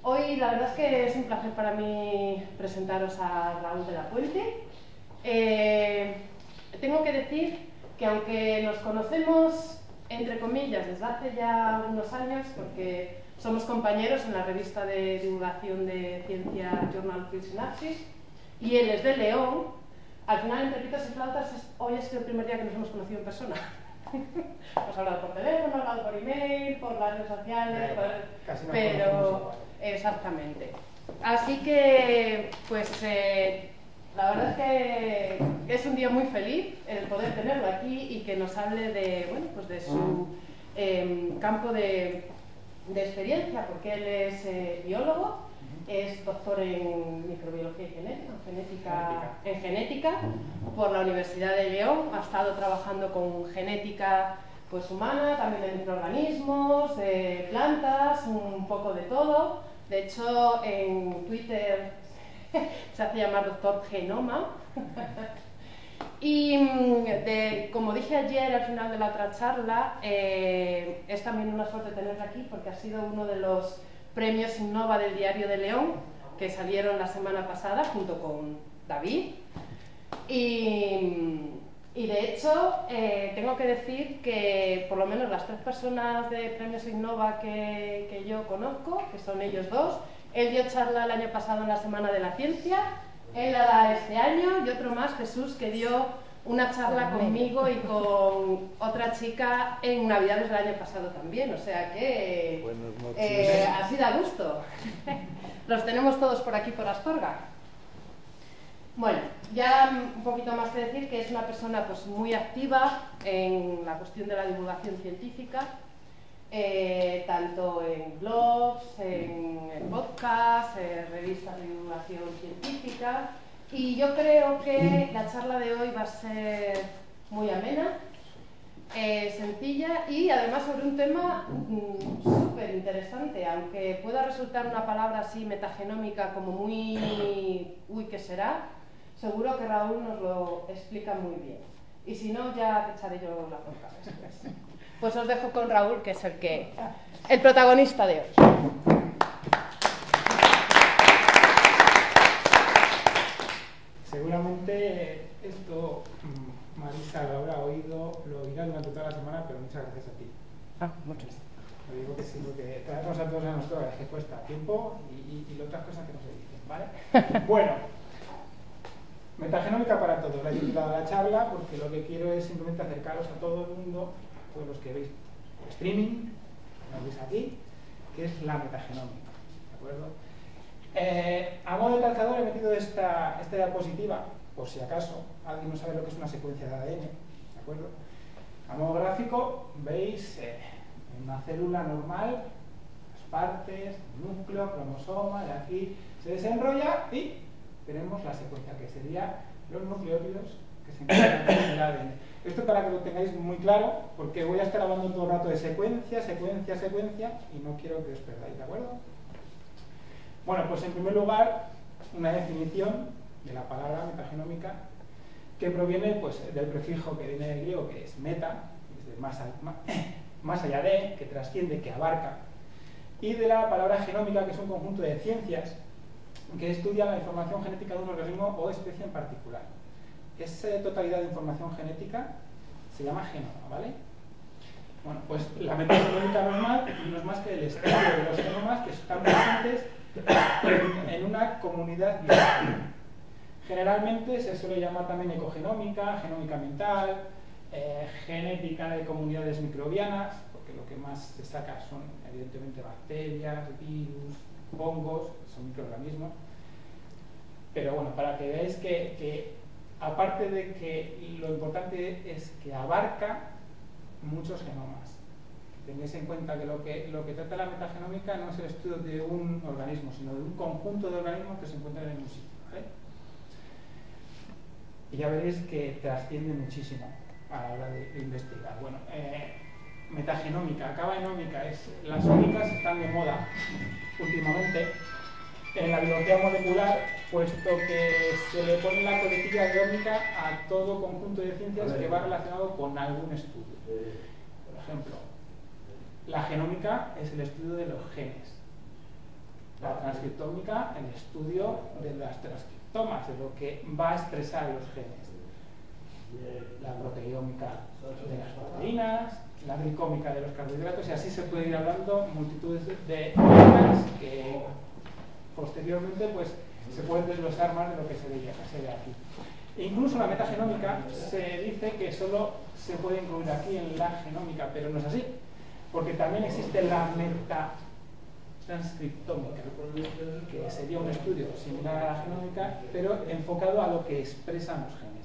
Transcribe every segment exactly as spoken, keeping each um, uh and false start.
Hoy la verdad es que es un placer para mí presentaros a Raúl de la Puente. Eh, tengo que decir que aunque nos conocemos, entre comillas, desde hace ya unos años, porque somos compañeros en la revista de divulgación de ciencia Journal of Synapsis, y él es de León, al final, entre pitos y flautas, hoy es el primer día que nos hemos conocido en persona. Hemos hablado por teléfono, hemos hablado por email, por las redes sociales, por... Casi nos pero exactamente. Así que, pues, eh, la verdad es que es un día muy feliz el poder tenerlo aquí y que nos hable de, bueno, pues de su eh, campo de, de experiencia, porque él es eh, biólogo, es doctor en microbiología y genética, en genética, en genética por la Universidad de León. Ha estado trabajando con genética pues, humana, también de microorganismos, de plantas, un poco de todo. De hecho, en Twitter se hace llamar doctor Genoma. Y de, como dije ayer al final de la otra charla, eh, es también una suerte tenerla aquí porque ha sido uno de los premios Innova del Diario de León que salieron la semana pasada junto con David. Y, y de hecho, eh, tengo que decir que por lo menos las tres personas de premios Innova que, que yo conozco, que son ellos dos, él dio charla el año pasado en la Semana de la Ciencia, él la da este año, y otro más, Jesús, que dio una charla conmigo y con otra chica en Navidades del año pasado también, o sea que eh, así da gusto. Los tenemos todos por aquí por Astorga. Bueno, ya un poquito más que decir que es una persona pues, muy activa en la cuestión de la divulgación científica, eh, tanto en blogs, en, en podcasts, en revistas de divulgación científica, y yo creo que la charla de hoy va a ser muy amena, eh, sencilla y además sobre un tema mmm, súper interesante, aunque pueda resultar una palabra así metagenómica como muy... uy, ¿qué será? Seguro que Raúl nos lo explica muy bien. Y si no, ya te echaré yo la bronca después. Pues os dejo con Raúl, que es el que el protagonista de hoy. Seguramente esto Marisa lo habrá oído, lo oirá durante toda la semana, pero muchas gracias a ti. Ah, muchas gracias. Lo digo que sí, porque traemos a todos a nosotros que cuesta tiempo y, y, y otras cosas que no se dicen, ¿vale? Bueno, metagenómica para todos. La he titulado la charla porque lo que quiero es simplemente acercaros a todo el mundo, a todos los que veis por streaming, como veis aquí, que es la metagenómica, ¿de acuerdo? Eh, a modo de calzador he metido esta, esta diapositiva, por si acaso alguien no sabe lo que es una secuencia de A D N, ¿de acuerdo? A modo gráfico veis eh, una célula normal, las partes, núcleo, cromosoma, de aquí se desenrolla y tenemos la secuencia, que sería los nucleótidos que se encuentran en el A D N. Esto para que lo tengáis muy claro, porque voy a estar hablando todo el rato de secuencia, secuencia, secuencia, y no quiero que os perdáis, ¿de acuerdo? Bueno, pues en primer lugar, una definición de la palabra metagenómica que proviene pues, del prefijo que viene del griego, que es meta, que es de más, a, más allá de, que trasciende, que abarca, y de la palabra genómica, que es un conjunto de ciencias que estudian la información genética de un organismo o especie en particular. Esa totalidad de información genética se llama genoma, ¿vale? Bueno, pues la metagenómica no es más, no es más que el estudio de los genomas que están presentes en una comunidad biológica. Generalmente se suele llamar también ecogenómica, genómica mental, eh, genética de comunidades microbianas, porque lo que más se saca son evidentemente bacterias, virus, hongos, son microorganismos. Pero bueno, para que veáis que, que aparte de que lo importante es que abarca muchos genomas. Tengáis en cuenta que lo, que lo que trata la metagenómica no es el estudio de un organismo, sino de un conjunto de organismos que se encuentran en un sitio, ¿vale? Y ya veréis que trasciende muchísimo a la hora de, de investigar. Bueno, eh, metagenómica, acabaenómica, es, las ómicas están de moda últimamente en la biología molecular, puesto que se le pone la coletilla de ómica a todo conjunto de ciencias que va relacionado con algún estudio. Por ejemplo, la genómica es el estudio de los genes. La transcriptómica, el estudio de las transcriptomas, de lo que va a expresar los genes. La proteómica de las proteínas, la glicómica de los carbohidratos, y así se puede ir hablando multitudes de temas que posteriormente pues, se pueden desglosar más de lo que se ve, se ve aquí. E incluso la metagenómica se dice que solo se puede incluir aquí en la genómica, pero no es así, porque también existe la metatranscriptómica, que sería un estudio similar a la genómica, pero enfocado a lo que expresan los genes.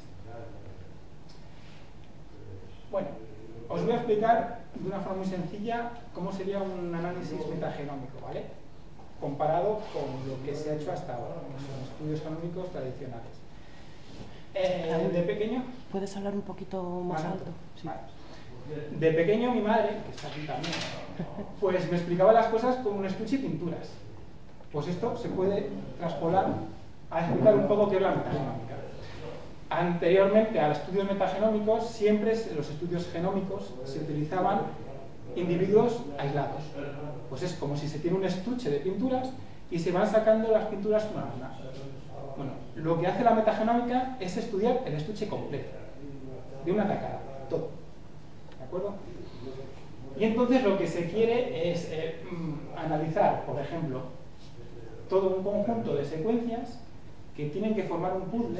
Bueno, os voy a explicar de una forma muy sencilla cómo sería un análisis metagenómico, ¿vale? Comparado con lo que se ha hecho hasta ahora, que son estudios genómicos tradicionales. Eh, de pequeño... ¿Puedes hablar un poquito más ¿Más alto? alto? Sí. Vale. De pequeño mi madre, que está aquí también, pues me explicaba las cosas con un estuche y pinturas. Pues esto se puede traspolar a explicar un poco qué es la metagenómica. Anteriormente a los estudios metagenómicos, siempre los estudios genómicos se utilizaban individuos aislados. Pues es como si se tiene un estuche de pinturas y se van sacando las pinturas una a una. Bueno, lo que hace la metagenómica es estudiar el estuche completo, de una tacada, todo. ¿De acuerdo? Y entonces lo que se quiere es eh, analizar, por ejemplo, todo un conjunto de secuencias que tienen que formar un puzzle,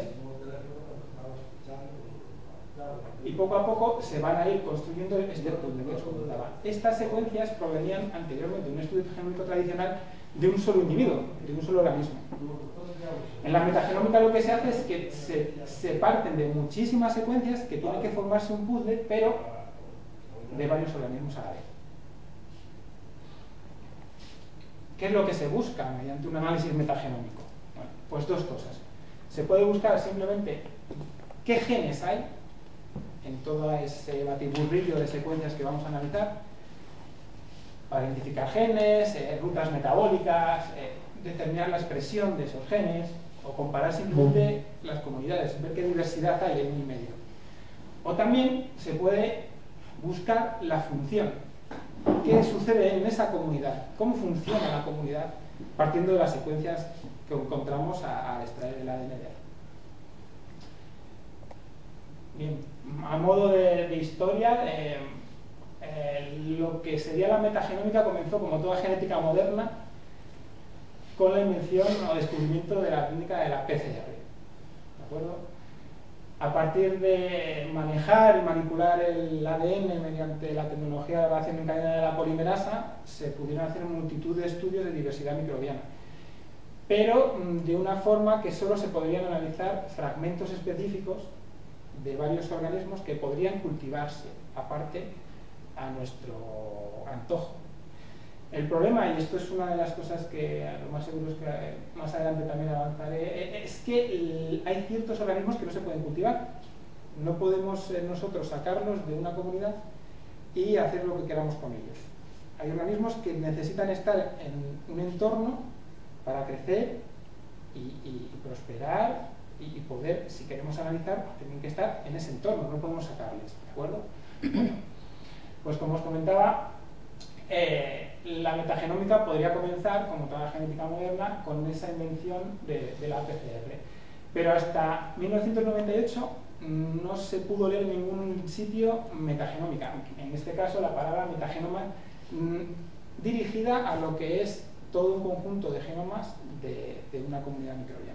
y poco a poco se van a ir construyendo este puzzle que os comentaba. Estas secuencias provenían anteriormente de un estudio genómico tradicional de un solo individuo, de un solo organismo. En la metagenómica lo que se hace es que se, se parten de muchísimas secuencias que tienen que formarse un puzzle, pero de varios organismos a la vez. ¿Qué es lo que se busca mediante un análisis metagenómico? Bueno, pues dos cosas. Se puede buscar simplemente qué genes hay en todo ese batiburrillo de secuencias que vamos a analizar, para identificar genes, eh, rutas metabólicas, eh, determinar la expresión de esos genes, o comparar simplemente las comunidades, ver qué diversidad hay en un medio. O también se puede buscar la función, qué sucede en esa comunidad, cómo funciona la comunidad, partiendo de las secuencias que encontramos al extraer el A D N de ahí. Bien, a modo de, de historia, eh, eh, lo que sería la metagenómica comenzó, como toda genética moderna, con la invención o descubrimiento de la técnica de la P C R. ¿De acuerdo? A partir de manejar y manipular el A D N mediante la tecnología de reacción en cadena de la polimerasa, se pudieron hacer multitud de estudios de diversidad microbiana, pero de una forma que solo se podrían analizar fragmentos específicos de varios organismos que podrían cultivarse aparte a nuestro antojo. El problema, y esto es una de las cosas que a lo más seguro es que más adelante también avanzaré, es que hay ciertos organismos que no se pueden cultivar. No podemos nosotros sacarlos de una comunidad y hacer lo que queramos con ellos. Hay organismos que necesitan estar en un entorno para crecer y, y, y prosperar y, y poder, si queremos analizar, tienen que estar en ese entorno, no podemos sacarles, ¿de acuerdo? Bueno, pues como os comentaba, eh, la metagenómica podría comenzar, como toda la genética moderna, con esa invención de, de la P C R. Pero hasta mil novecientos noventa y ocho no se pudo leer en ningún sitio metagenómica. En este caso, la palabra metagenoma mmm, dirigida a lo que es todo un conjunto de genomas de, de una comunidad microbiana.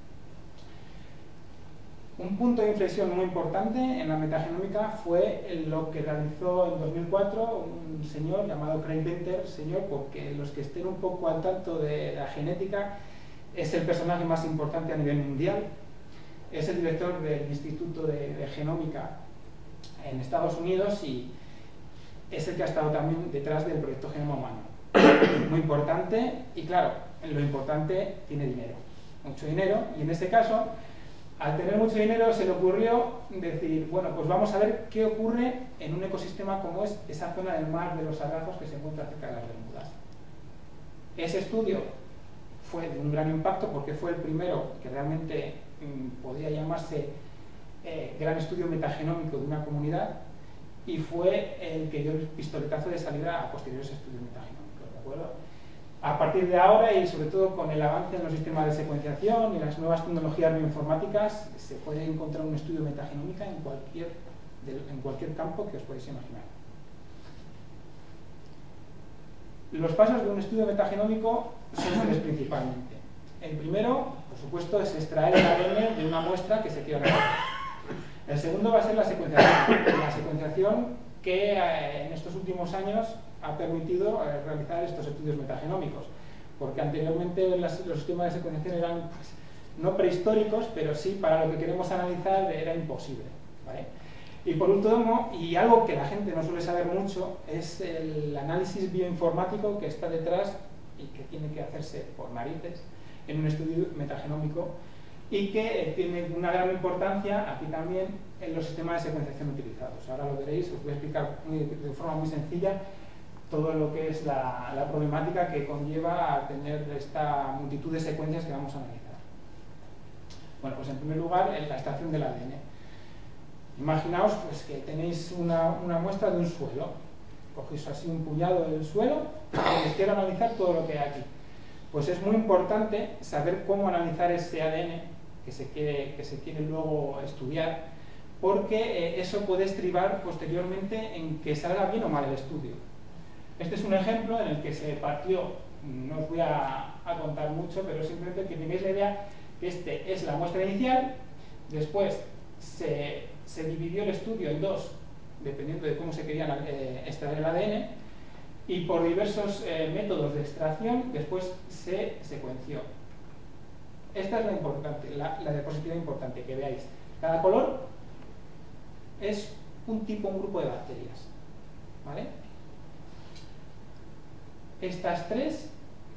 Un punto de inflexión muy importante en la metagenómica fue lo que realizó en dos mil cuatro un señor llamado Craig Venter, señor, porque los que estén un poco al tanto de la genética, es el personaje más importante a nivel mundial, es el director del Instituto de, de Genómica en Estados Unidos y es el que ha estado también detrás del proyecto Genoma Humano. Muy importante y claro, lo importante tiene dinero, mucho dinero, y en este caso, al tener mucho dinero se le ocurrió decir, bueno, pues vamos a ver qué ocurre en un ecosistema como es esa zona del mar de los Sargazos que se encuentra cerca de las Bermudas. Ese estudio fue de un gran impacto porque fue el primero que realmente mmm, podía llamarse eh, gran estudio metagenómico de una comunidad y fue el que dio el pistoletazo de salida a posteriores estudios metagenómicos, ¿de acuerdo? A partir de ahora y sobre todo con el avance en los sistemas de secuenciación y las nuevas tecnologías bioinformáticas, se puede encontrar un estudio de metagenómica en cualquier, en cualquier campo que os podéis imaginar. Los pasos de un estudio metagenómico son tres principalmente. El primero, por supuesto, es extraer el A D N de una muestra que se quiera analizar. El segundo va a ser la secuenciación. La secuenciación que eh, en estos últimos años ha permitido eh, realizar estos estudios metagenómicos, porque anteriormente las, los sistemas de secuenciación eran pues, no prehistóricos, pero sí para lo que queremos analizar era imposible, ¿vale? Y por último, y algo que la gente no suele saber mucho, es el análisis bioinformático que está detrás y que tiene que hacerse por narices en un estudio metagenómico y que tiene una gran importancia aquí también en los sistemas de secuenciación utilizados. Ahora lo veréis, os voy a explicar muy, de forma muy sencilla todo lo que es la, la problemática que conlleva a tener esta multitud de secuencias que vamos a analizar. Bueno, pues en primer lugar, la extracción del A D N. Imaginaos pues, que tenéis una, una muestra de un suelo. Cogéis así un puñado del suelo y os quiero analizar todo lo que hay aquí. Pues es muy importante saber cómo analizar ese A D N que se quiere, que se quiere luego estudiar, porque eh, eso puede estribar posteriormente en que salga bien o mal el estudio. Este es un ejemplo en el que se partió, no os voy a, a contar mucho, pero simplemente que tengáis la idea que este es la muestra inicial, después se, se dividió el estudio en dos, dependiendo de cómo se quería eh, extraer el A D N, y por diversos eh, métodos de extracción después se secuenció. Esta es la importante, la, la diapositiva importante, que veáis. Cada color es un tipo, un grupo de bacterias, ¿vale? Estas tres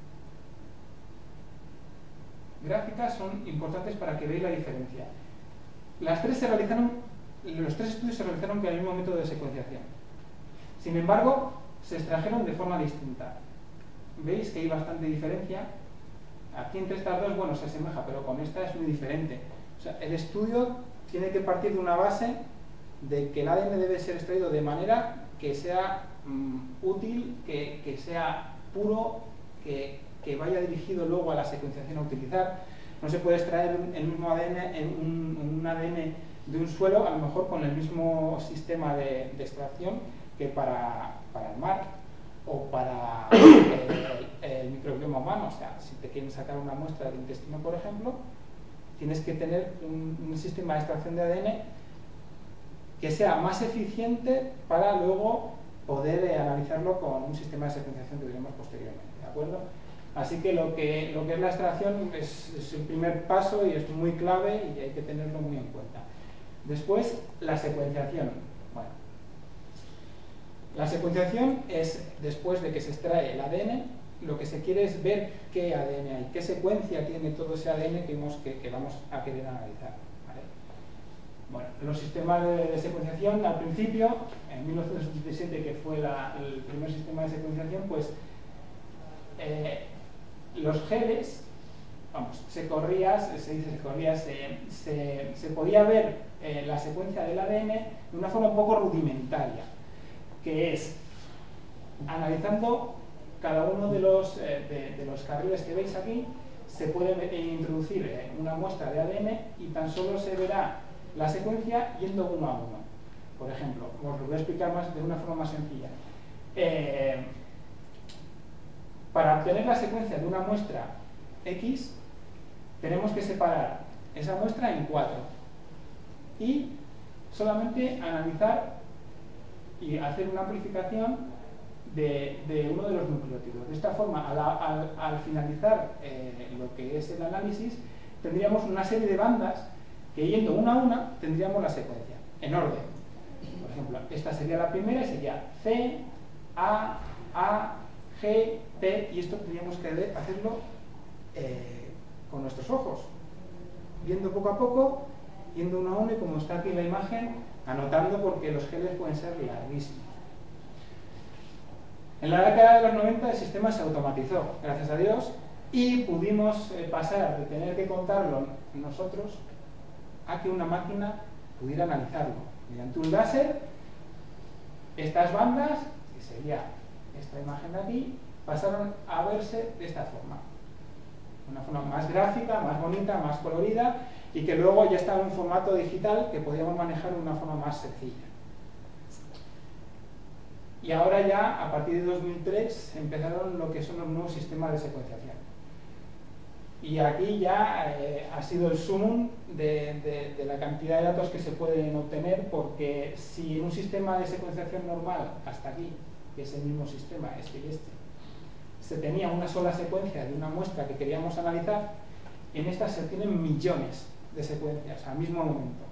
gráficas son importantes para que veáis la diferencia. Las tres se realizaron, los tres estudios se realizaron con el mismo método de secuenciación. Sin embargo, se extrajeron de forma distinta. Veis que hay bastante diferencia. Aquí entre estas dos, bueno, se asemeja, pero con esta es muy diferente. O sea, el estudio tiene que partir de una base de que el A D N debe ser extraído de manera que sea mmm, útil, que, que sea puro, que, que vaya dirigido luego a la secuenciación a utilizar. No se puede extraer el mismo A D N en un, un A D N de un suelo, a lo mejor con el mismo sistema de, de extracción que para, para el mar o para el, el microbioma humano. O sea, si te quieren sacar una muestra del intestino, por ejemplo, tienes que tener un, un sistema de extracción de A D N que sea más eficiente para luego poder eh, analizarlo con un sistema de secuenciación que veremos posteriormente, ¿de acuerdo? Así que lo que, lo que es la extracción es, es el primer paso y es muy clave y hay que tenerlo muy en cuenta. Después, la secuenciación. Bueno, la secuenciación es, después de que se extrae el A D N, lo que se quiere es ver qué A D N hay, qué secuencia tiene todo ese A D N que, vimos que, que vamos a querer analizar. ¿Vale? Bueno, los sistemas de, de secuenciación, al principio, en mil novecientos setenta y siete, que fue la, el primer sistema de secuenciación, pues eh, los genes, vamos, se corría, se dice se corría, se, se, se podía ver eh, la secuencia del A D N de una forma un poco rudimentaria, que es analizando cada uno de los, eh, de, de los carriles que veis aquí, se puede introducir eh, una muestra de A D N y tan solo se verá la secuencia yendo uno a uno. Por ejemplo, os lo voy a explicar más, de una forma más sencilla. Eh, para obtener la secuencia de una muestra X, tenemos que separar esa muestra en cuatro y solamente analizar y hacer una amplificación de, de uno de los nucleótidos. De esta forma, al, al, al finalizar eh, lo que es el análisis, tendríamos una serie de bandas que yendo una a una tendríamos la secuencia, en orden. Por ejemplo, esta sería la primera y sería C, A, A, G, P, y esto tendríamos que hacerlo eh, con nuestros ojos, viendo poco a poco, yendo uno a uno y como está aquí en la imagen, anotando porque los genes pueden ser larguísimos. En la década de los noventa el sistema se automatizó, gracias a Dios, y pudimos eh, pasar de tener que contarlo nosotros a que una máquina pudiera analizarlo. Mediante un láser, estas bandas, que sería esta imagen de aquí, pasaron a verse de esta forma. Una forma más gráfica, más bonita, más colorida, y que luego ya estaba en un formato digital que podíamos manejar de una forma más sencilla. Y ahora ya, a partir de dos mil tres, empezaron lo que son los nuevos sistemas de secuenciación. Y aquí ya eh, ha sido el sumum de, de, de la cantidad de datos que se pueden obtener, porque si en un sistema de secuenciación normal, hasta aquí, que es el mismo sistema, este y este, se tenía una sola secuencia de una muestra que queríamos analizar, en esta se tienen millones de secuencias al mismo momento.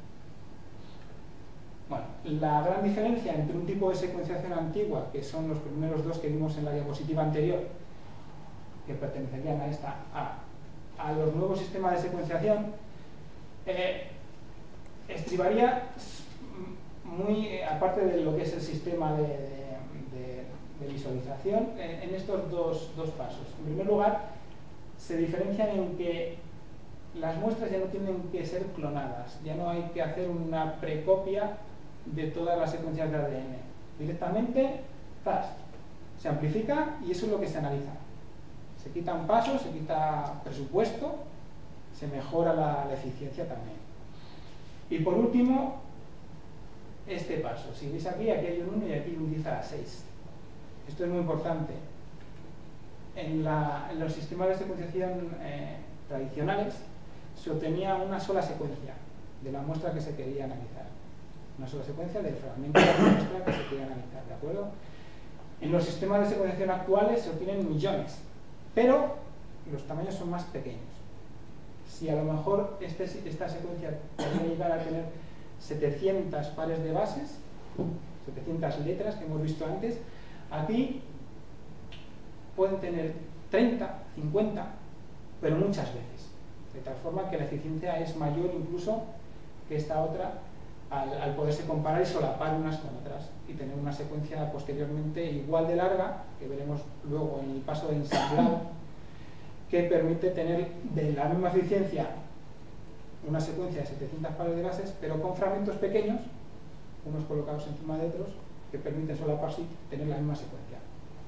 Bueno, la gran diferencia entre un tipo de secuenciación antigua, que son los primeros dos que vimos en la diapositiva anterior, que pertenecerían a esta, a, a los nuevos sistemas de secuenciación, eh, estribaría muy, eh, aparte de lo que es el sistema de, de, de, de visualización, eh, en estos dos, dos pasos. En primer lugar, se diferencian en que las muestras ya no tienen que ser clonadas, ya no hay que hacer una precopia de todas las secuencias de A D N. Directamente, ¡zas!, se amplifica y eso es lo que se analiza. Se quitan pasos, se quita presupuesto, se mejora la, la eficiencia también. Y por último, este paso. Si veis aquí, aquí hay un uno y aquí un diez a la seis. Esto es muy importante. En, la, en los sistemas de secuenciación eh, tradicionales se obtenía una sola secuencia de la muestra que se quería analizar. Una sola secuencia del fragmento de la muestra que se quería analizar, ¿de acuerdo? En los sistemas de secuenciación actuales se obtienen millones, pero los tamaños son más pequeños. Si a lo mejor este, esta secuencia podría llegar a tener setecientos pares de bases, setecientas letras que hemos visto antes, aquí pueden tener treinta, cincuenta, pero muchas veces. De tal forma que la eficiencia es mayor incluso que esta otra al, al poderse comparar y solapar unas con otras y tener una secuencia posteriormente igual de larga, que veremos luego en el paso de ensamblado, que permite tener de la misma eficiencia una secuencia de setecientos pares de bases, pero con fragmentos pequeños, unos colocados encima de otros, que permiten solaparse y tener la misma secuencia.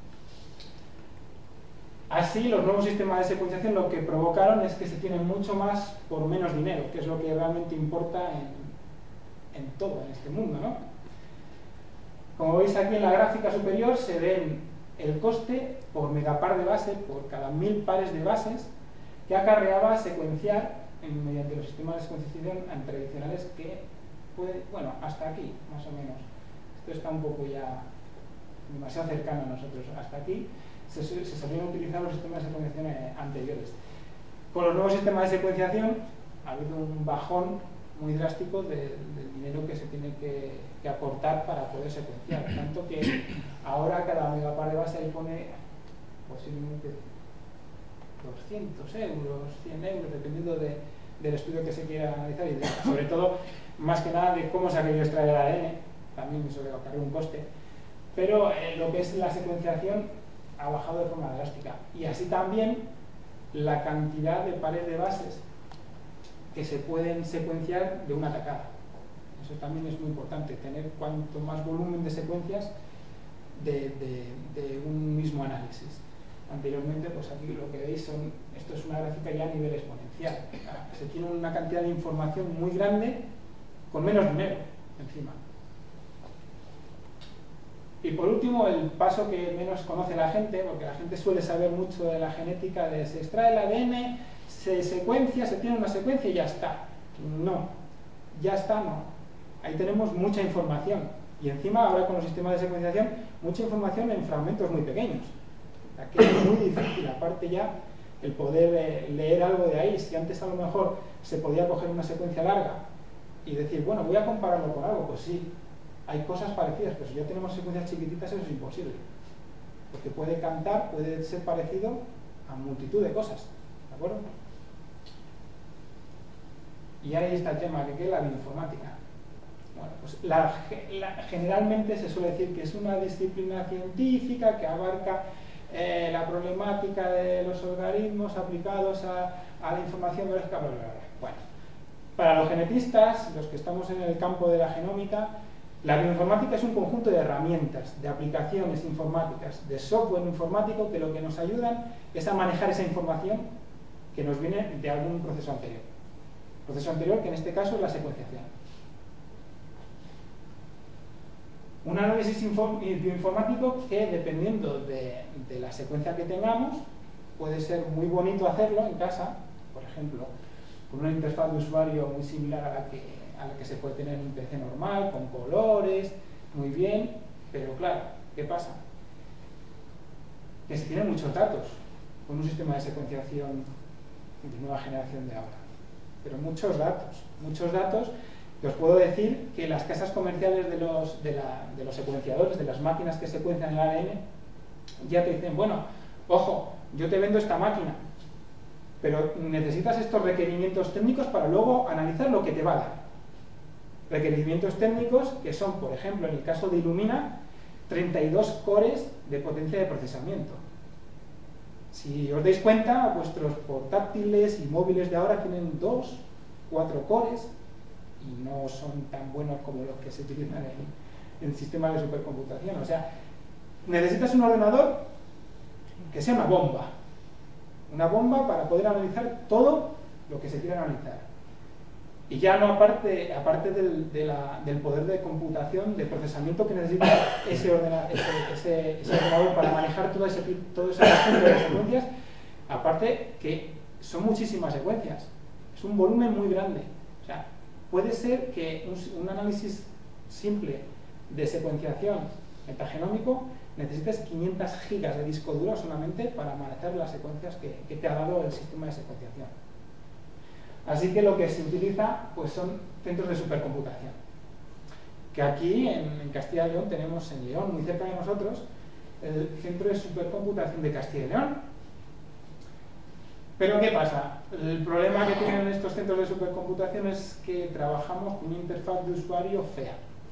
Así, los nuevos sistemas de secuenciación lo que provocaron es que se tiene mucho más por menos dinero, que es lo que realmente importa en, en todo, en este mundo, ¿no? Como veis aquí en la gráfica superior se ven el coste por megapar de base, por cada mil pares de bases, que acarreaba secuenciar en, mediante los sistemas de secuenciación tradicionales que puede, bueno, hasta aquí, más o menos. Esto está un poco ya demasiado cercano a nosotros. Hasta aquí se, se solían utilizar los sistemas de secuenciación eh, anteriores. Con los nuevos sistemas de secuenciación ha habido un bajón muy drástico de, del dinero que se tiene que, que aportar para poder secuenciar. Tanto que ahora cada megapar de base ahí pone posiblemente doscientos euros, cien euros, dependiendo de, del estudio que se quiera analizar y de, sobre todo, más que nada, de cómo se ha querido extraer el A D N. También eso le va a cargar un coste. Pero eh, lo que es la secuenciación ha bajado de forma drástica. Y así también la cantidad de pares de bases que se pueden secuenciar de una tacada. Eso también es muy importante, tener cuanto más volumen de secuencias de, de, de un mismo análisis. Anteriormente, pues aquí lo que veis son, esto es una gráfica ya a nivel exponencial. Se tiene una cantidad de información muy grande con menos dinero encima. Y por último, el paso que menos conoce la gente, porque la gente suele saber mucho de la genética, de se extrae el A D N, se secuencia, se tiene una secuencia y ya está. No, ya está, no. Ahí tenemos mucha información. Y encima, ahora con los sistemas de secuenciación, mucha información en fragmentos muy pequeños. Aquí es muy difícil, aparte ya, el poder eh, leer algo de ahí. Si antes a lo mejor se podía coger una secuencia larga y decir, bueno, voy a compararlo con algo, pues sí, hay cosas parecidas, pero si ya tenemos secuencias chiquititas eso es imposible. Porque puede cantar, puede ser parecido a multitud de cosas, ¿de acuerdo? Y ahí está el tema, que es la bioinformática. Bueno, pues la, la, generalmente se suele decir que es una disciplina científica que abarca eh, la problemática de los algoritmos aplicados a, a la información biológica, bla, bla, bla. Bueno, para los genetistas, los que estamos en el campo de la genómica, La bioinformática es un conjunto de herramientas, de aplicaciones informáticas, de software informático que lo que nos ayudan es a manejar esa información que nos viene de algún proceso anterior. Proceso anterior que en este caso es la secuenciación. Un análisis bioinformático que, dependiendo de, de la secuencia que tengamos, puede ser muy bonito hacerlo en casa, por ejemplo, con una interfaz de usuario muy similar a la que, a la que se puede tener en un P C normal, con colores, muy bien, pero claro, ¿qué pasa? Que se tienen muchos datos con un sistema de secuenciación de nueva generación de ahora, pero muchos datos, muchos datos. Que os puedo decir que las casas comerciales de los, de, la, de los secuenciadores, de las máquinas que secuencian el A D N, ya te dicen, bueno, ojo, yo te vendo esta máquina, pero necesitas estos requerimientos técnicos para luego analizar lo que te va a dar. Requerimientos técnicos que son, por ejemplo, en el caso de Illumina, treinta y dos cores de potencia de procesamiento. Si os dais cuenta, vuestros portátiles y móviles de ahora tienen dos, cuatro cores, y no son tan buenos como los que se utilizan en, en sistemas de supercomputación. O sea, necesitas un ordenador que sea una bomba. Una bomba para poder analizar todo lo que se quiera analizar. Y ya no aparte, aparte del, de la, del poder de computación, de procesamiento que necesita ese, ordena, ese, ese, ese ordenador para manejar todo ese, todo ese conjunto de secuencias, aparte que son muchísimas secuencias. Es un volumen muy grande. O sea, puede ser que un, un análisis simple de secuenciación metagenómico necesites quinientas gigas de disco duro solamente para manejar las secuencias que, que te ha dado el sistema de secuenciación. Así que lo que se utiliza pues son centros de supercomputación. Que aquí en, en Castilla y León tenemos en León, muy cerca de nosotros, el Centro de Supercomputación de Castilla y León. Pero ¿qué pasa? El problema que tienen estos centros de supercomputación es que trabajamos con una interfaz de usuario fea.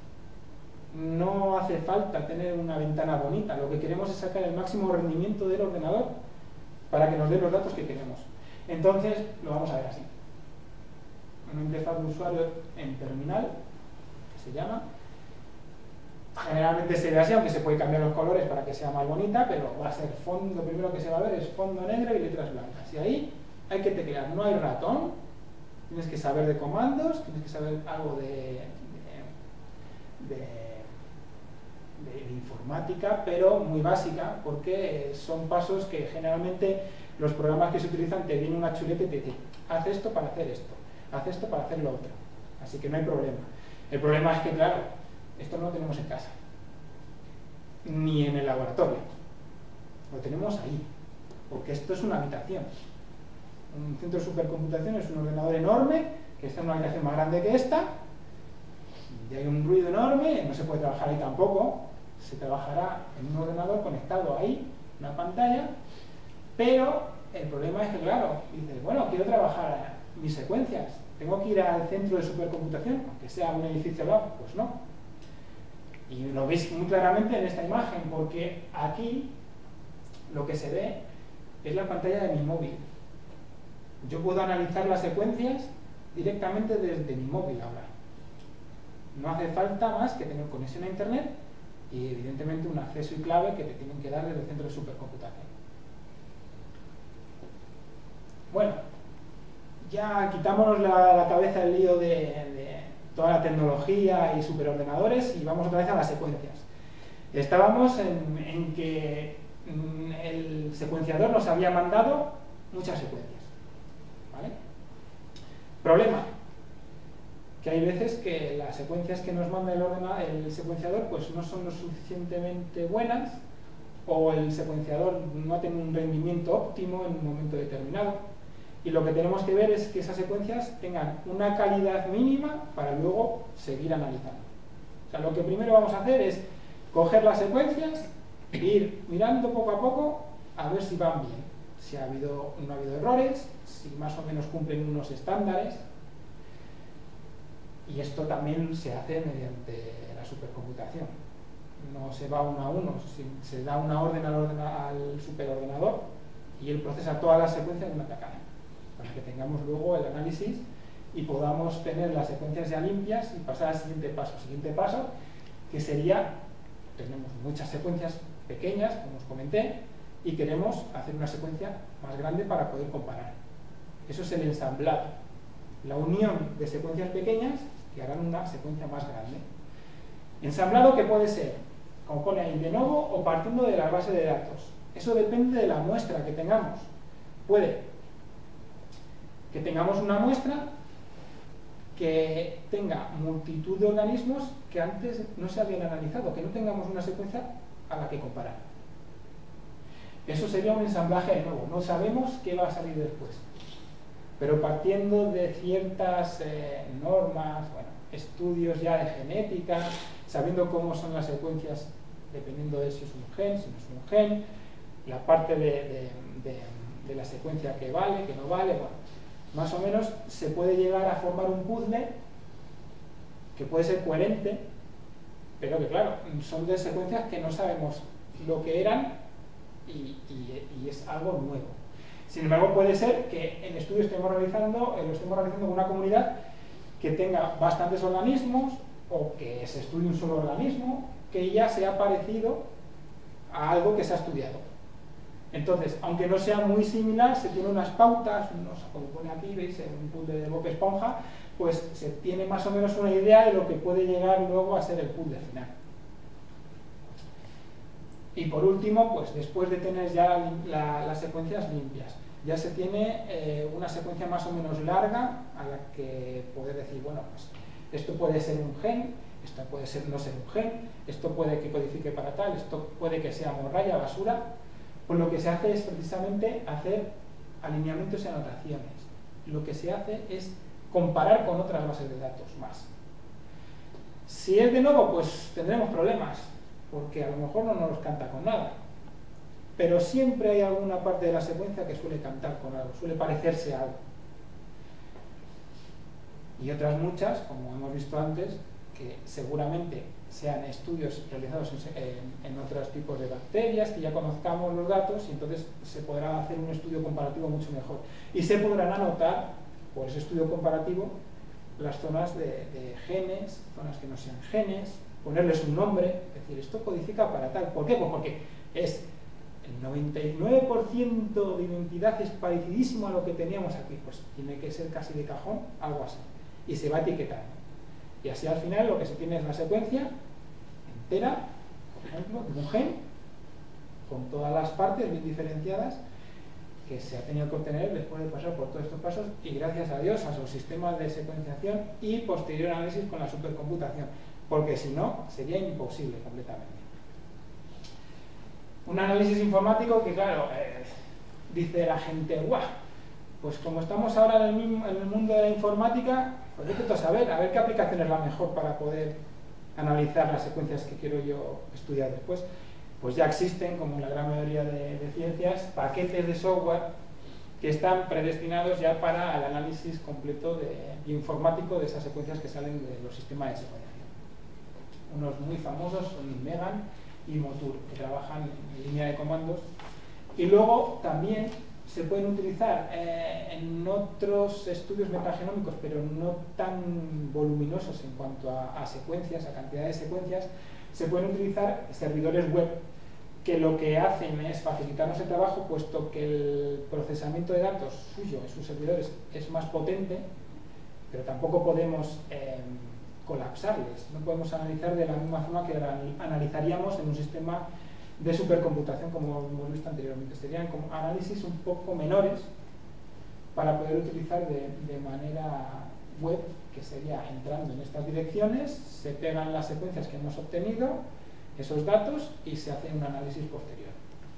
No hace falta tener una ventana bonita, lo que queremos es sacar el máximo rendimiento del ordenador para que nos dé los datos que queremos. Entonces lo vamos a ver así. Una interfaz de usuario en terminal, que se llama. Generalmente se ve así, aunque se puede cambiar los colores para que sea más bonita, pero va a ser fondo, lo primero que se va a ver es fondo negro y letras blancas. Y ahí hay que teclear, no hay ratón, tienes que saber de comandos, tienes que saber algo de, de, de, de, de informática, pero muy básica, porque son pasos que generalmente los programas que se utilizan te viene una chuleta y te dice, haz esto para hacer esto, haz esto para hacer lo otro. Así que no hay problema. El problema es que, claro, esto no lo tenemos en casa, ni en el laboratorio, lo tenemos ahí, porque esto es una habitación. Un centro de supercomputación es un ordenador enorme, que está en una habitación más grande que esta, y hay un ruido enorme, no se puede trabajar ahí tampoco, se trabajará en un ordenador conectado ahí, una pantalla, pero el problema es que, claro, dices, bueno, quiero trabajar mis secuencias, tengo que ir al centro de supercomputación, aunque sea un edificio al lado, pues no. Y lo veis muy claramente en esta imagen, porque aquí lo que se ve es la pantalla de mi móvil. Yo puedo analizar las secuencias directamente desde mi móvil ahora. No hace falta más que tener conexión a internet y evidentemente un acceso y clave que te tienen que dar desde el centro de supercomputación. Bueno, ya quitámonos la, la cabeza el lío de, de toda la tecnología y superordenadores y vamos otra vez a las secuencias. Estábamos en, en que mm, el secuenciador nos había mandado muchas secuencias, ¿vale? Problema, que hay veces que las secuencias que nos manda el, ordena, el secuenciador pues no son lo suficientemente buenas, o el secuenciador no tiene un rendimiento óptimo en un momento determinado. Y lo que tenemos que ver es que esas secuencias tengan una calidad mínima para luego seguir analizando. O sea, lo que primero vamos a hacer es coger las secuencias e ir mirando poco a poco a ver si van bien, si ha habido, no ha habido errores, si más o menos cumplen unos estándares. Y esto también se hace mediante la supercomputación. No se va uno a uno, se da una orden al, ordena, al superordenador y él procesa todas las secuencias de una tacada, para que tengamos luego el análisis y podamos tener las secuencias ya limpias y pasar al siguiente paso. El siguiente paso que sería, tenemos muchas secuencias pequeñas, como os comenté, y queremos hacer una secuencia más grande para poder comparar. Eso es el ensamblado, la unión de secuencias pequeñas que harán una secuencia más grande. Ensamblado que puede ser, como pone ahí, de nuevo o partiendo de la base de datos. Eso depende de la muestra que tengamos. Puede que tengamos una muestra que tenga multitud de organismos que antes no se habían analizado, que no tengamos una secuencia a la que comparar. Eso sería un ensamblaje de nuevo, no sabemos qué va a salir después. Pero partiendo de ciertas eh, normas, bueno, estudios ya de genética, sabiendo cómo son las secuencias, dependiendo de si es un gen, si no es un gen, la parte de, de, de, de la secuencia que vale, que no vale, bueno, más o menos se puede llegar a formar un puzzle que puede ser coherente, pero que claro, son de secuencias que no sabemos lo que eran y, y, y es algo nuevo. Sin embargo, puede ser que el estudio estemos realizando, lo estemos realizando con una comunidad que tenga bastantes organismos o que se estudie un solo organismo que ya sea parecido a algo que se ha estudiado. Entonces, aunque no sea muy similar, se tiene unas pautas, unos, como pone aquí, veis, en un puzzle de Bob Esponja, pues se tiene más o menos una idea de lo que puede llegar luego a ser el puzzle final. Y por último, pues después de tener ya la, las secuencias limpias, ya se tiene eh, una secuencia más o menos larga a la que poder decir, bueno, pues esto puede ser un gen, esto puede ser no ser un gen, esto puede que codifique para tal, esto puede que sea morralla, basura. Pues lo que se hace es precisamente hacer alineamientos y anotaciones. Lo que se hace es comparar con otras bases de datos más. Si es de nuevo, pues tendremos problemas, porque a lo mejor no nos canta con nada. Pero siempre hay alguna parte de la secuencia que suele cantar con algo, suele parecerse a algo. Y otras muchas, como hemos visto antes, que seguramente sean estudios realizados en, en otros tipos de bacterias, que ya conozcamos los datos y entonces se podrá hacer un estudio comparativo mucho mejor. Y se podrán anotar, por ese estudio comparativo, las zonas de, de genes, zonas que no sean genes, ponerles un nombre, es decir, esto codifica para tal. ¿Por qué? Pues porque es el noventa y nueve por ciento de identidad es parecidísimo a lo que teníamos aquí, pues tiene que ser casi de cajón, algo así. Y se va etiquetando. Y así al final lo que se tiene es la secuencia entera, por ejemplo, de un gen, con todas las partes bien diferenciadas que se ha tenido que obtener después de pasar por todos estos pasos y gracias a Dios a sus sistemas de secuenciación y posterior análisis con la supercomputación, porque si no sería imposible completamente. Un análisis informático que claro, eh, dice la gente, ¡guau! Pues como estamos ahora en el, mismo, en el mundo de la informática, pues yo quiero saber, a ver qué aplicación es la mejor para poder analizar las secuencias que quiero yo estudiar después. Pues ya existen, como en la gran mayoría de, de ciencias, paquetes de software que están predestinados ya para el análisis completo de, informático de esas secuencias que salen de los sistemas de secuenciación. Unos muy famosos son Megan y Motur, que trabajan en línea de comandos. Y luego también se pueden utilizar eh, en otros estudios metagenómicos, pero no tan voluminosos en cuanto a, a secuencias, a cantidad de secuencias, se pueden utilizar servidores web que lo que hacen es facilitarnos el trabajo, puesto que el procesamiento de datos suyo en sus servidores es más potente, pero tampoco podemos eh, colapsarles, no podemos analizar de la misma forma que analizaríamos en un sistema de supercomputación, como hemos visto anteriormente. Serían como análisis un poco menores para poder utilizar de, de manera web, que sería entrando en estas direcciones, se pegan las secuencias que hemos obtenido, esos datos, y se hace un análisis posterior.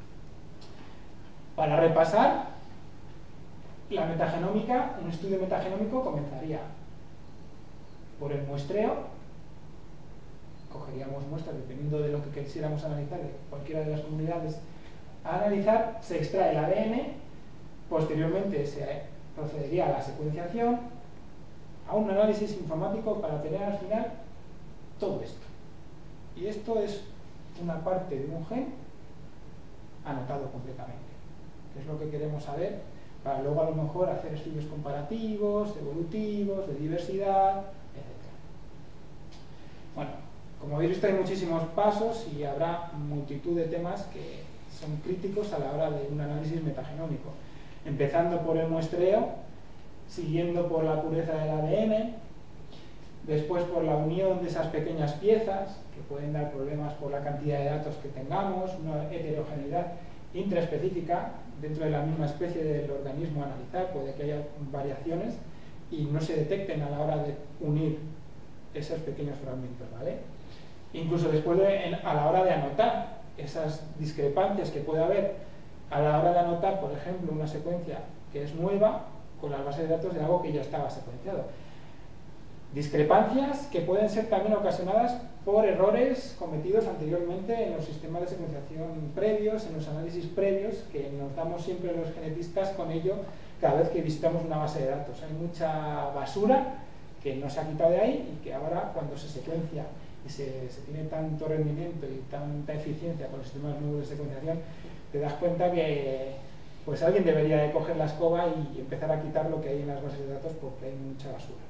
Para repasar, la metagenómica, un estudio metagenómico comenzaría por el muestreo. Cogeríamos muestras dependiendo de lo que quisiéramos analizar de cualquiera de las comunidades a analizar, se extrae el A D N, posteriormente se procedería a la secuenciación, a un análisis informático para tener al final todo esto. Y esto es una parte de un gen anotado completamente, que es lo que queremos saber para luego a lo mejor hacer estudios comparativos, evolutivos, de diversidad, etcétera. Bueno, Como habéis visto, hay muchísimos pasos y habrá multitud de temas que son críticos a la hora de un análisis metagenómico, empezando por el muestreo, siguiendo por la pureza del A D N, después por la unión de esas pequeñas piezas, que pueden dar problemas por la cantidad de datos que tengamos, una heterogeneidad intraespecífica dentro de la misma especie del organismo a analizar, puede que haya variaciones y no se detecten a la hora de unir esos pequeños fragmentos, ¿vale? Incluso después de, a la hora de anotar esas discrepancias que puede haber a la hora de anotar, por ejemplo, una secuencia que es nueva con las bases de datos de algo que ya estaba secuenciado. Discrepancias que pueden ser también ocasionadas por errores cometidos anteriormente en los sistemas de secuenciación previos, en los análisis previos, que nos damos siempre los genetistas con ello cada vez que visitamos una base de datos. Hay mucha basura que no se ha quitado de ahí y que ahora, cuando se secuencia y se, se tiene tanto rendimiento y tanta eficiencia con los sistemas nuevos de secuenciación, te das cuenta que pues alguien debería de coger la escoba y empezar a quitar lo que hay en las bases de datos, porque hay mucha basura.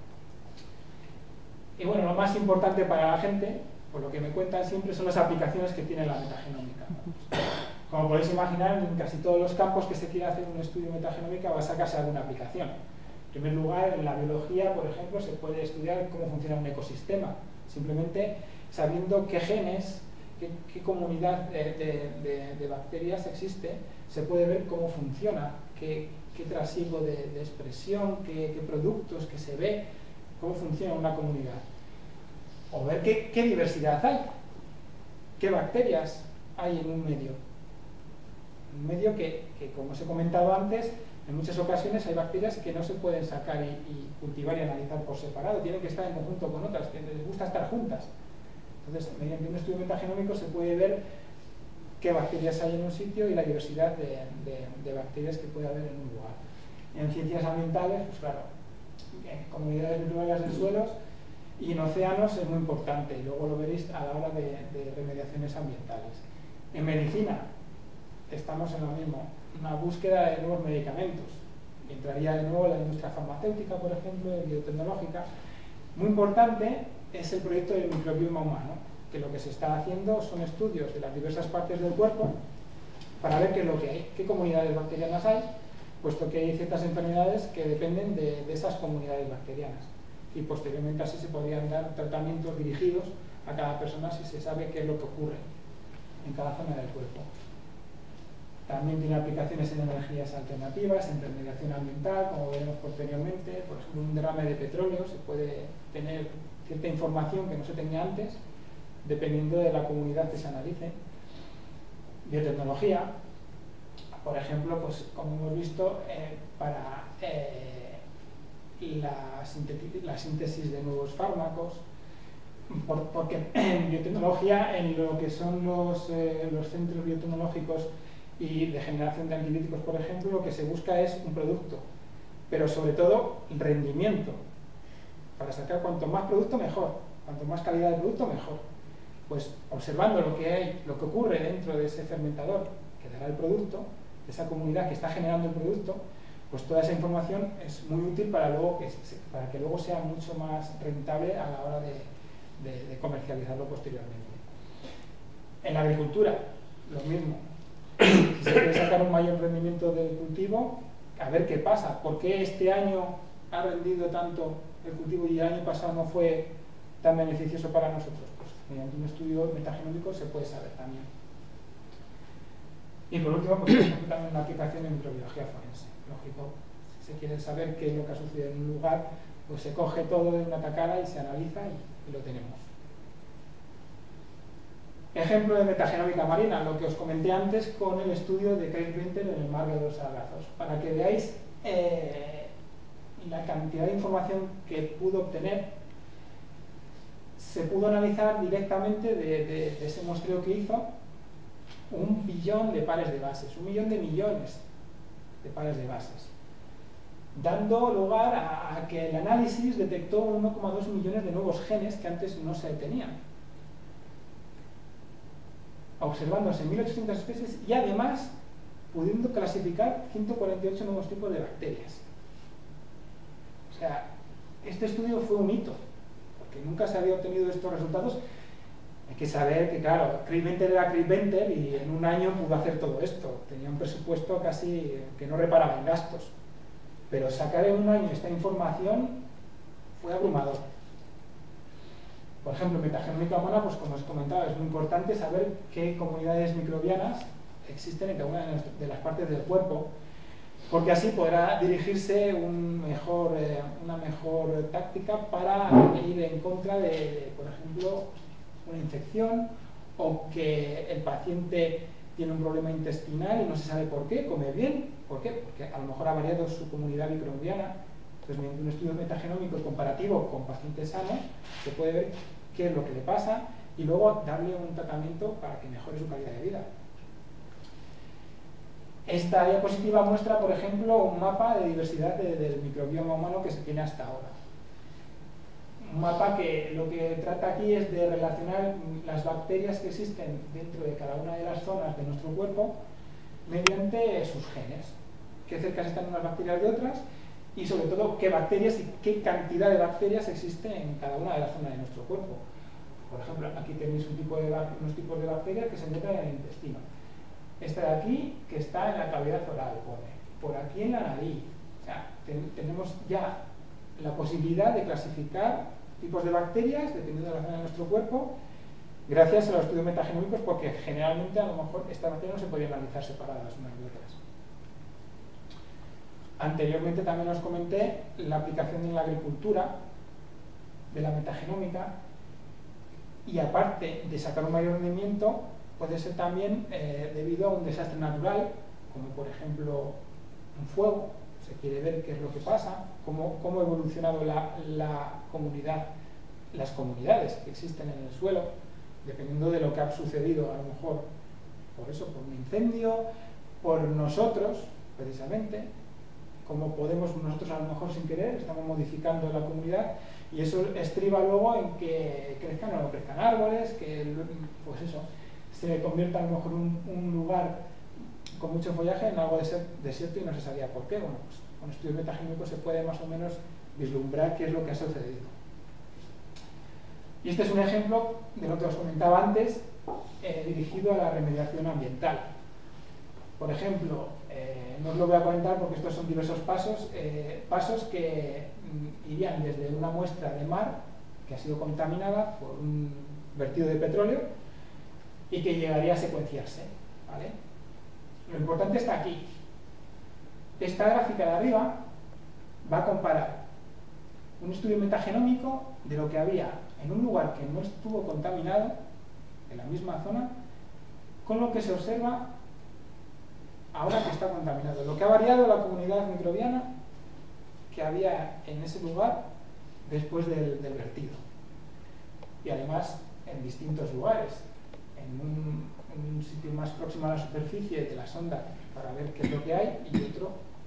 Y bueno, lo más importante para la gente, por lo que me cuentan siempre, son las aplicaciones que tiene la metagenómica. Como podéis imaginar, en casi todos los campos que se quiera hacer un estudio de metagenómica va a sacarse alguna aplicación. En primer lugar, en la biología, por ejemplo, se puede estudiar cómo funciona un ecosistema, simplemente sabiendo qué genes, qué, qué comunidad de, de, de, de bacterias existe, se puede ver cómo funciona, qué, qué trasiego de, de expresión, qué, qué productos que se ve, cómo funciona una comunidad. O ver qué, qué diversidad hay, qué bacterias hay en un medio. Un medio que, que, como os he comentado antes, en muchas ocasiones hay bacterias que no se pueden sacar y, y cultivar y analizar por separado, tienen que estar en conjunto con otras, que les gusta estar juntas. Entonces, mediante un estudio metagenómico se puede ver qué bacterias hay en un sitio y la diversidad de, de, de bacterias que puede haber en un lugar. En ciencias ambientales, pues claro, en comunidades naturales de suelos y en océanos es muy importante, y luego lo veréis a la hora de, de remediaciones ambientales. En medicina estamos en lo mismo, una búsqueda de nuevos medicamentos. Entraría de nuevo la industria farmacéutica, por ejemplo, y biotecnológica. Muy importante es el proyecto del microbioma humano, que lo que se está haciendo son estudios de las diversas partes del cuerpo para ver qué es lo que hay, qué comunidades bacterianas hay, puesto que hay ciertas enfermedades que dependen de, de esas comunidades bacterianas. Y posteriormente así se podrían dar tratamientos dirigidos a cada persona si se sabe qué es lo que ocurre en cada zona del cuerpo. También tiene aplicaciones en energías alternativas, en remediación ambiental, como veremos posteriormente. Por ejemplo, un derrame de petróleo, se puede tener cierta información que no se tenía antes, dependiendo de la comunidad que se analice. Biotecnología, por ejemplo, pues como hemos visto, eh, para eh, la, la síntesis de nuevos fármacos, por, porque en biotecnología, en lo que son los, eh, los centros biotecnológicos y de generación de antibióticos, por ejemplo, lo que se busca es un producto, pero sobre todo rendimiento. Para sacar cuanto más producto, mejor. Cuanto más calidad de producto, mejor. Pues observando lo que hay, lo que ocurre dentro de ese fermentador que dará el producto, de esa comunidad que está generando el producto, pues toda esa información es muy útil para, luego que, para que luego sea mucho más rentable a la hora de, de, de comercializarlo posteriormente. En la agricultura, lo mismo. Si se quiere sacar un mayor rendimiento del cultivo, a ver qué pasa. ¿Por qué este año ha rendido tanto el cultivo y el año pasado no fue tan beneficioso para nosotros? Pues mediante un estudio metagenómico se puede saber también. Y por último, pues también una aplicación en microbiología forense. Lógico, si se quiere saber qué es lo que ha sucedido en un lugar, pues se coge todo de una tacada y se analiza y, y lo tenemos. Ejemplo de metagenómica marina, lo que os comenté antes con el estudio de Craig Venter en el mar de los sargazos, para que veáis eh, la cantidad de información que pudo obtener. Se pudo analizar directamente de, de, de ese muestreo que hizo un billón de pares de bases, un millón de millones de pares de bases, dando lugar a, a que el análisis detectó uno coma dos millones de nuevos genes que antes no se tenían, observándose mil ochocientas especies y además pudiendo clasificar ciento cuarenta y ocho nuevos tipos de bacterias. O sea, este estudio fue un hito, porque nunca se había obtenido estos resultados Hay que saber que, claro, Craig Venter era Craig Venter y en un año pudo hacer todo esto. Tenía un presupuesto casi que no reparaba en gastos. Pero sacar en un año esta información fue abrumador. Por ejemplo, en metagenómica humana, pues como os comentaba, es muy importante saber qué comunidades microbianas existen en cada una de las partes del cuerpo, porque así podrá dirigirse un mejor, eh, una mejor táctica para ir en contra de, de, por ejemplo, una infección, o que el paciente tiene un problema intestinal y no se sabe por qué, come bien. ¿Por qué? Porque a lo mejor ha variado su comunidad microbiana. Entonces, mediante un estudio metagenómico comparativo con pacientes sanos, se puede ver qué es lo que le pasa y luego darle un tratamiento para que mejore su calidad de vida. Esta diapositiva muestra, por ejemplo, un mapa de diversidad de, del microbioma humano que se tiene hasta ahora. Un mapa que lo que trata aquí es de relacionar las bacterias que existen dentro de cada una de las zonas de nuestro cuerpo mediante sus genes. Qué cerca están unas bacterias de otras y sobre todo qué bacterias y qué cantidad de bacterias existen en cada una de las zonas de nuestro cuerpo. Por ejemplo, aquí tenéis un tipo de, unos tipos de bacterias que se encuentran en el intestino. Esta de aquí, que está en la cavidad oral, pone. Por aquí en la nariz. O sea, ten, tenemos ya la posibilidad de clasificar tipos de bacterias dependiendo de la zona de nuestro cuerpo, gracias a los estudios metagenómicos, porque generalmente a lo mejor estas bacterias no se podían analizar separadas unas de otras. Anteriormente también os comenté la aplicación en la agricultura de la metagenómica, y aparte de sacar un mayor rendimiento, puede ser también eh, debido a un desastre natural, como por ejemplo un fuego. Se quiere ver qué es lo que pasa, cómo, cómo ha evolucionado la, la comunidad, las comunidades que existen en el suelo, dependiendo de lo que ha sucedido, a lo mejor por eso, por un incendio, por nosotros, precisamente, cómo podemos nosotros a lo mejor sin querer, estamos modificando la comunidad, y eso estriba luego en que crezcan o no crezcan árboles, que pues eso, se convierta a lo mejor un, un lugar con mucho follaje en algo de ser desierto y no se sabía por qué. Bueno, pues con estudios metagenómicos se puede más o menos vislumbrar qué es lo que ha sucedido. Y este es un ejemplo de lo que os comentaba antes, eh, dirigido a la remediación ambiental. Por ejemplo, eh, no os lo voy a comentar porque estos son diversos pasos, eh, pasos que mm, irían desde una muestra de mar que ha sido contaminada por un vertido de petróleo y que llegaría a secuenciarse, ¿vale? Lo importante está aquí. Esta gráfica de arriba va a comparar un estudio metagenómico de lo que había en un lugar que no estuvo contaminado, en la misma zona, con lo que se observa ahora que está contaminado. Lo que ha variado la comunidad microbiana que había en ese lugar después del, del vertido. Y además en distintos lugares. En un, en un sitio más próximo a la superficie de la sonda para ver qué es lo que hay, y otro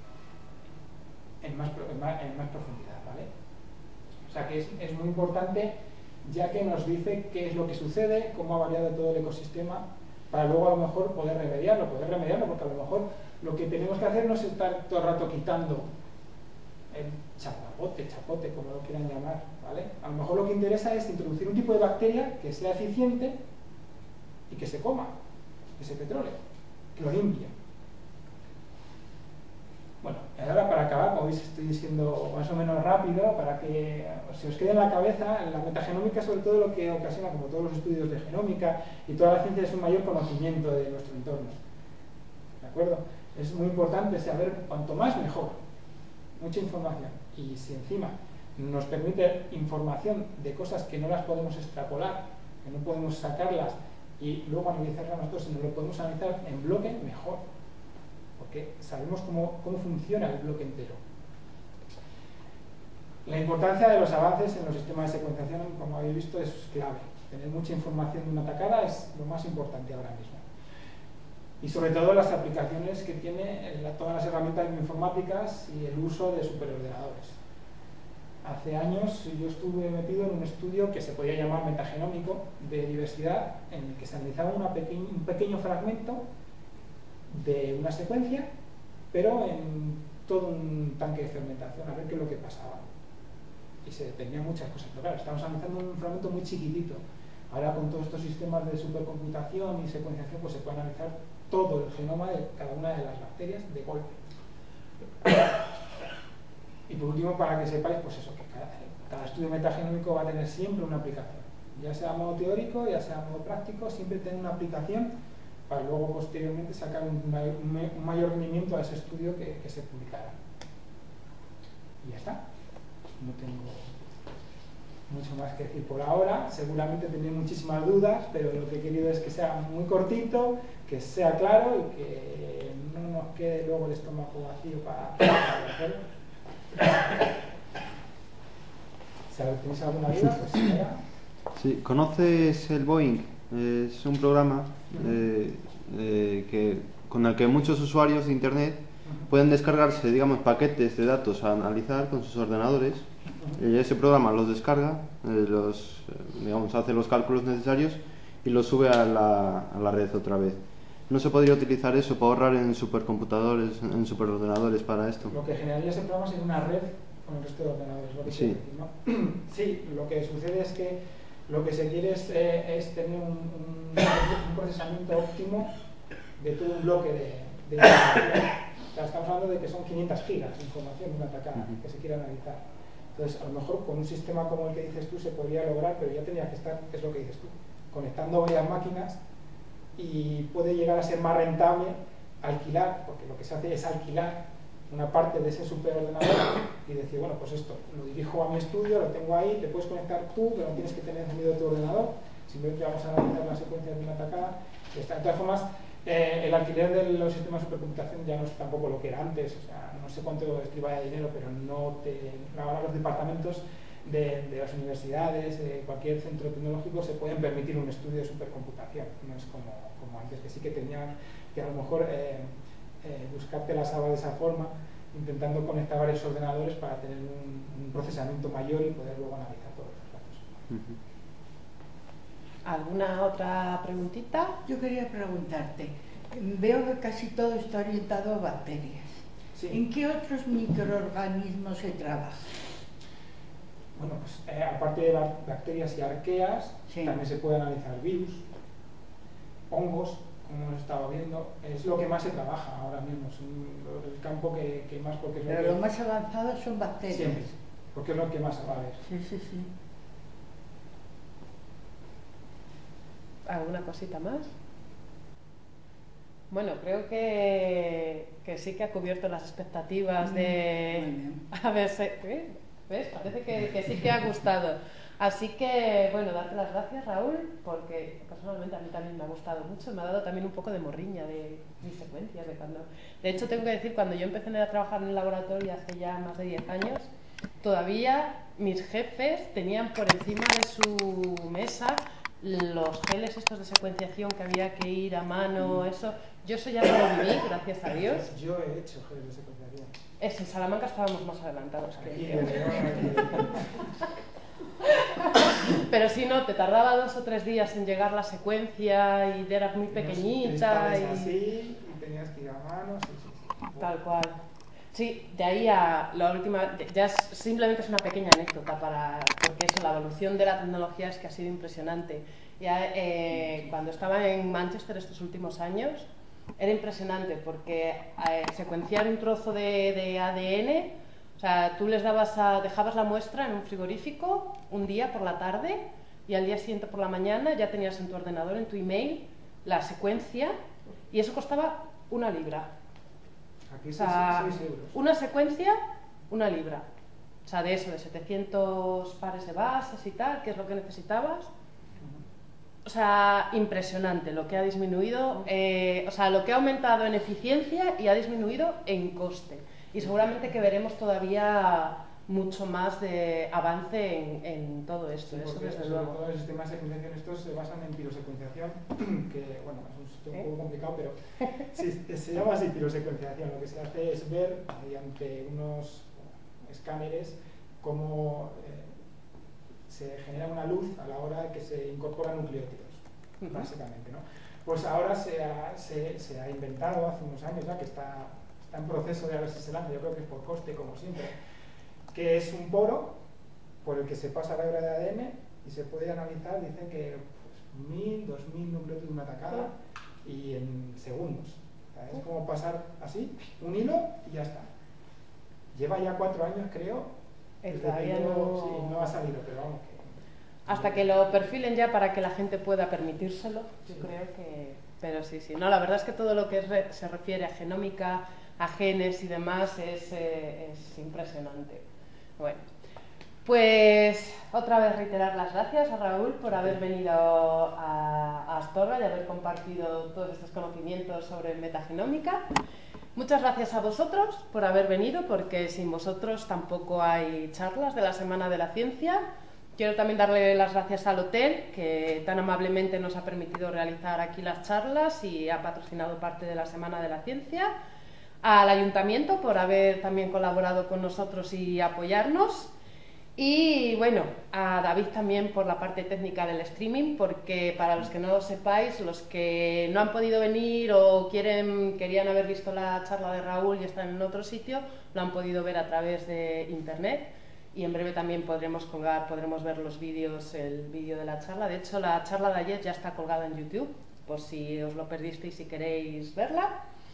en más, en más, en más profundidad, ¿vale? O sea que es, es muy importante, ya que nos dice qué es lo que sucede, cómo ha variado todo el ecosistema, para luego a lo mejor poder remediarlo, poder remediarlo, porque a lo mejor lo que tenemos que hacer no es estar todo el rato quitando el chapapote, chapote, como lo quieran llamar, ¿vale? A lo mejor lo que interesa es introducir un tipo de bacteria que sea eficiente y que se coma ese petróleo, que lo limpie. Bueno, y ahora para acabar, como veis estoy diciendo más o menos rápido, para que se os quede en la cabeza, la metagenómica sobre todo lo que ocasiona, como todos los estudios de genómica y toda la ciencia, es un mayor conocimiento de nuestro entorno. ¿De acuerdo? Es muy importante saber cuanto más mejor, mucha información. Y si encima nos permite información de cosas que no las podemos extrapolar, que no podemos sacarlas y luego analizarlas nosotros, sino lo podemos analizar en bloque, mejor. Porque sabemos cómo, cómo funciona el bloque entero. La importancia de los avances en los sistemas de secuenciación, como habéis visto, es clave. Tener mucha información de una tacada es lo más importante ahora mismo. Y sobre todo las aplicaciones que tiene todas las herramientas informáticas y el uso de superordenadores. Hace años yo estuve metido en un estudio que se podía llamar metagenómico de diversidad, en el que se analizaba una peque un pequeño fragmento de una secuencia, pero en todo un tanque de fermentación, a ver qué es lo que pasaba. Y se tenían muchas cosas, pero claro, estamos analizando un fragmento muy chiquitito. Ahora con todos estos sistemas de supercomputación y secuenciación, pues se puede analizar todo el genoma de cada una de las bacterias de golpe. Y por último, para que sepáis, pues eso, que cada, cada estudio metagenómico va a tener siempre una aplicación, ya sea a modo teórico, ya sea a modo práctico, siempre tiene una aplicación para luego posteriormente sacar un mayor, un mayor rendimiento a ese estudio que, que se publicará. Y ya está. No tengo mucho más que decir por ahora. Seguramente tendré muchísimas dudas, pero lo que he querido es que sea muy cortito, que sea claro y que no nos quede luego el estómago vacío para, para hacerlo. Si tenéis alguna duda, pues ahora. Sí, ¿conoces el Boeing? Es un programa eh, eh, que, con el que muchos usuarios de Internet pueden descargarse, digamos, paquetes de datos a analizar con sus ordenadores. Y ese programa los descarga, eh, los, eh, digamos, hace los cálculos necesarios y los sube a la, a la red otra vez. ¿No se podría utilizar eso para ahorrar en supercomputadores, en superordenadores para esto? Lo que generaría ese programa sería una red con el resto de ordenadores, lo que sí. Decir, ¿no? Sí, lo que sucede es que lo que se quiere es, eh, es tener un, un, un procesamiento óptimo de todo un bloque de, de información. O sea, estamos hablando de que son quinientas gigas de información de una atacada que se quiere analizar. Entonces, a lo mejor con un sistema como el que dices tú se podría lograr, pero ya tendría que estar, es lo que dices tú, conectando varias máquinas, y puede llegar a ser más rentable alquilar, porque lo que se hace es alquilar una parte de ese superordenador y decir, bueno, pues esto lo dirijo a mi estudio, lo tengo ahí, te puedes conectar tú, pero no tienes que tener encendido tu ordenador, simplemente vamos a analizar las secuencias de una atacada. De todas formas, eh, el alquiler de los sistemas de supercomputación ya no es tampoco lo que era antes, o sea, no sé cuánto estriba de dinero, pero no te, ahora los departamentos de, de las universidades, de cualquier centro tecnológico, se pueden permitir un estudio de supercomputación, no es como, como antes, que sí que tenían que a lo mejor eh, eh, buscarte la sala de esa forma, intentando conectar varios ordenadores para tener un, un procesamiento mayor y poder luego analizar todos los datos. Uh-huh. ¿Alguna otra preguntita? Yo quería preguntarte, veo que casi todo está orientado a bacterias. Sí. ¿En qué otros microorganismos se trabaja? Bueno, pues eh, aparte de bacterias y arqueas, sí. también se puede analizar virus, hongos, como hemos estado viendo. Es lo que más se trabaja ahora mismo, es un, el campo que, que más... Porque es Pero lo, lo que, más avanzado son bacterias. Siempre, porque es lo que más se va a ver. Sí, sí, sí. ¿Alguna cosita más? Bueno, creo que, que sí que ha cubierto las expectativas de... A ver, ¿eh? ¿Ves? Parece que, que sí que ha gustado. Así que, bueno, darte las gracias, Raúl, porque personalmente a mí también me ha gustado mucho. Me ha dado también un poco de morriña de mis secuencias. De, cuando... de hecho, tengo que decir, cuando yo empecé a trabajar en el laboratorio hace ya más de diez años, todavía mis jefes tenían por encima de su mesa los geles estos de secuenciación que había que ir a mano, eso. Yo eso ya no lo viví, gracias a Dios. Yo he hecho geles de secuenciación. Es, en Salamanca estábamos más adelantados que aquí, yo. aquí. Pero si no, te tardaba dos o tres días en llegar la secuencia y era muy pequeñita. Y... así, y tenías que ir a mano, sí, sí, sí. Tal cual. Sí, de ahí a la última, ya es, simplemente es una pequeña anécdota, para, porque eso, la evolución de la tecnología es que ha sido impresionante. Ya eh, cuando estaba en Manchester estos últimos años, era impresionante porque eh, secuenciar un trozo de, de A D N, o sea, tú les dabas a, dejabas la muestra en un frigorífico un día por la tarde y al día siguiente por la mañana ya tenías en tu ordenador, en tu email, la secuencia, y eso costaba una libra. Aquí o sea, seis euros. Una secuencia, una libra. O sea, de eso, de setecientos pares de bases y tal, que es lo que necesitabas. O sea, impresionante lo que ha disminuido, eh, o sea, lo que ha aumentado en eficiencia y ha disminuido en coste. Y seguramente que veremos todavía mucho más de avance en, en todo esto, sí, eso desde sobre luego. todo los sistemas de secuenciación estos se basan en pirosecuenciación, que bueno, es un sistema ¿Eh? un poco complicado, pero se, se llama así pirosecuenciación. Lo que se hace es ver mediante unos escáneres cómo eh, se genera una luz a la hora que se incorporan nucleótidos, uh-huh. básicamente, ¿no? Pues ahora se ha, se, se ha inventado hace unos años ya, que está, está en proceso de a ver si se lanza, yo creo que es por coste, como siempre, que es un poro por el que se pasa la hebra de A D N y se puede analizar. Dicen que mil, dos mil nucleótidos de una tacada y en segundos. O sea, es como pasar así, un hilo y ya está. Lleva ya cuatro años, creo. Eh, todavía no... Sí, no ha salido, pero vamos. Que... Hasta que lo perfilen ya para que la gente pueda permitírselo, yo sí. creo que... Pero sí, sí. No, la verdad es que todo lo que es re... se refiere a genómica, a genes y demás es, eh, es impresionante. Bueno, pues otra vez reiterar las gracias a Raúl por haber venido a, a Astorga y haber compartido todos estos conocimientos sobre metagenómica. Muchas gracias a vosotros por haber venido, porque sin vosotros tampoco hay charlas de la Semana de la Ciencia. Quiero también darle las gracias al hotel, que tan amablemente nos ha permitido realizar aquí las charlas y ha patrocinado parte de la Semana de la Ciencia. Al Ayuntamiento por haber también colaborado con nosotros y apoyarnos. Y bueno, a David también por la parte técnica del streaming, porque para los que no lo sepáis, los que no han podido venir o quieren, querían haber visto la charla de Raúl y están en otro sitio, lo han podido ver a través de internet. Y en breve también podremos colgar, podremos ver los vídeos, el vídeo de la charla. De hecho, la charla de ayer ya está colgada en YouTube, por si os lo perdisteis y queréis verla.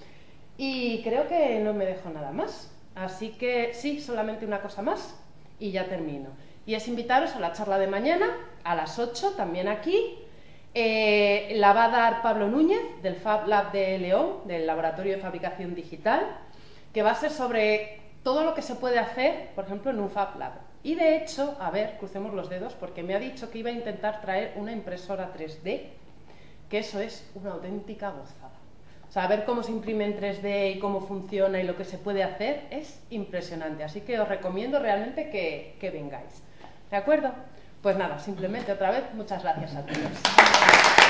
Y creo que no me dejo nada más. Así que sí, solamente una cosa más y ya termino. Y es invitaros a la charla de mañana, a las ocho, también aquí. Eh, la va a dar Pablo Núñez, del Fab Lab de León, del Laboratorio de Fabricación Digital, que va a ser sobre todo lo que se puede hacer, por ejemplo, en un Fab Lab. Y de hecho, a ver, crucemos los dedos, porque me ha dicho que iba a intentar traer una impresora tres D, que eso es una auténtica gozada. O sea, ver cómo se imprime en tres D y cómo funciona y lo que se puede hacer es impresionante. Así que os recomiendo realmente que, que vengáis. ¿De acuerdo? Pues nada, simplemente otra vez, muchas gracias a todos.